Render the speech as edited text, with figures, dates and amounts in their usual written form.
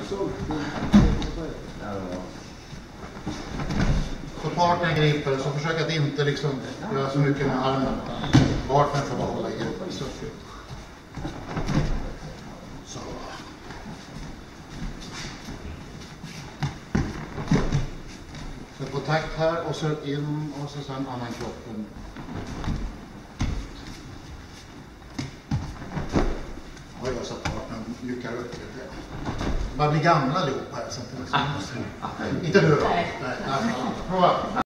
Så partnern griper, så försök att inte liksom göra så mycket med armen. Partnern får bara hålla i gruppen. Så. Så kontakt här och så in och så sen annan kroppen. Oj, jag satt partnern mjukar upp lite. Man blir gamla allihopa här. Inte nu då. Nej. Prova.